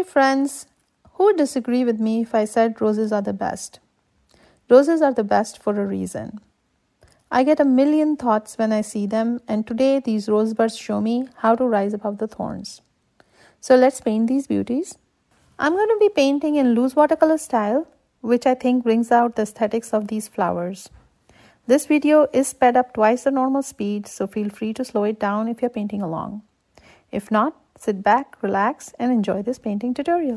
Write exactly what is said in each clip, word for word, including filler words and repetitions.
Hey friends, who would disagree with me if I said roses are the best? Roses are the best for a reason. I get a million thoughts when I see them, and today these rosebuds show me how to rise above the thorns. So let's paint these beauties. I'm going to be painting in loose watercolor style, which I think brings out the aesthetics of these flowers. This video is sped up twice the normal speed, so feel free to slow it down if you're painting along. If not, sit back, relax, and enjoy this painting tutorial.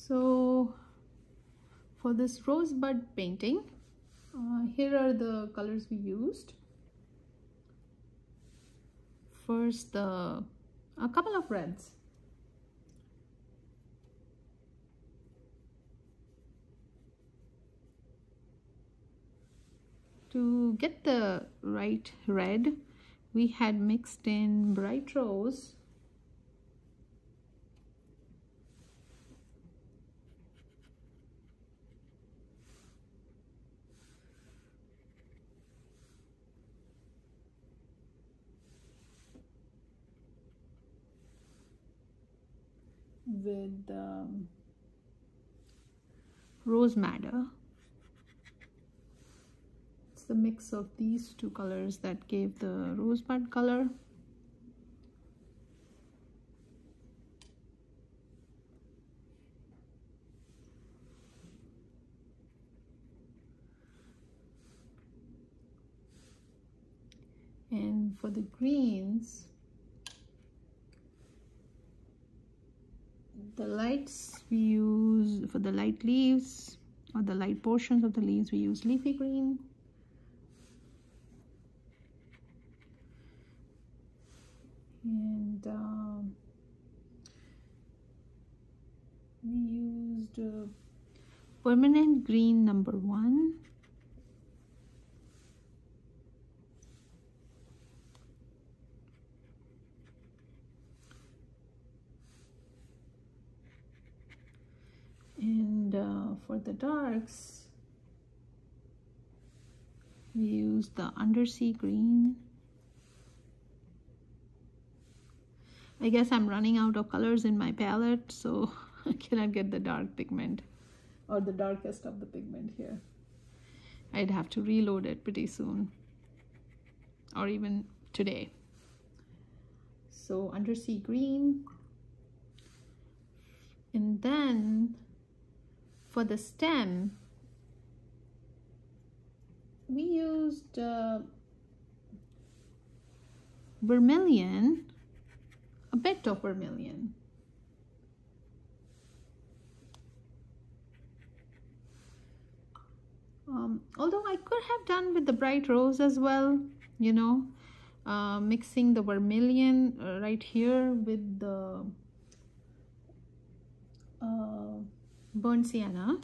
So for this rosebud painting, uh, here are the colors we used. First, the a couple of reds. To get the right red, we had mixed in bright rose, with um, rose madder. It's the mix of these two colors that gave the rosebud color. And for the greens, the lights we use, for the light leaves or the light portions of the leaves, we use leafy green. And um, we used uh, permanent green number one. And uh, for the darks, we use the undersea green. I guess I'm running out of colors in my palette, so I cannot get the dark pigment or the darkest of the pigment here. I'd have to reload it pretty soon, or even today. So undersea green. And then for the stem, we used uh, vermilion, a bit of vermilion. Um, although I could have done with the bright rose as well, you know, uh, mixing the vermilion uh, right here with the uh, burnt sienna.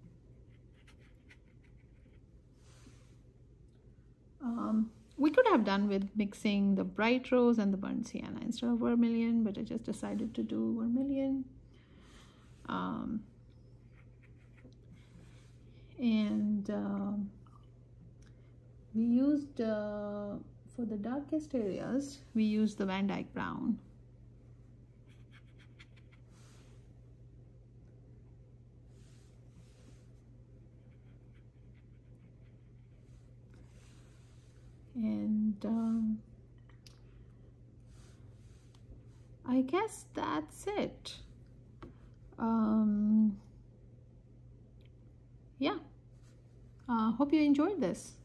Um, we could have done with mixing the bright rose and the burnt sienna instead of vermilion, but I just decided to do vermilion. Um, and uh, we used, uh, for the darkest areas, we used the Van Dyke brown. And um, I guess that's it. Um, yeah, uh, hope you enjoyed this.